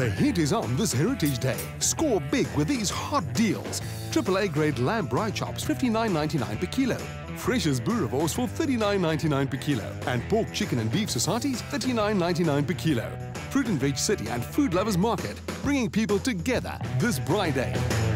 The heat is on this Heritage Day. Score big with these hot deals. AAA grade lamb braai chops, $59.99 per kilo. Fresh as boerewors for $39.99 per kilo. And pork, chicken and beef sosaties, $39.99 per kilo. Fruit and Veg City and Food Lovers Market, bringing people together this Braai Day.